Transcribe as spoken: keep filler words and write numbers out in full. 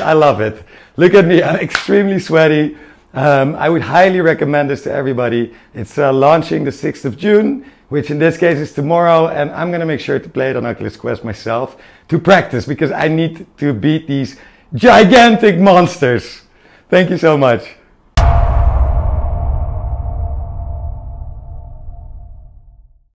I love it. Look at me, I'm extremely sweaty. Um, I would highly recommend this to everybody. It's uh, launching the sixth of June, which in this case is tomorrow, and I'm gonna make sure to play it on Oculus Quest myself to practice, because I need to beat these gigantic monsters. Thank you so much.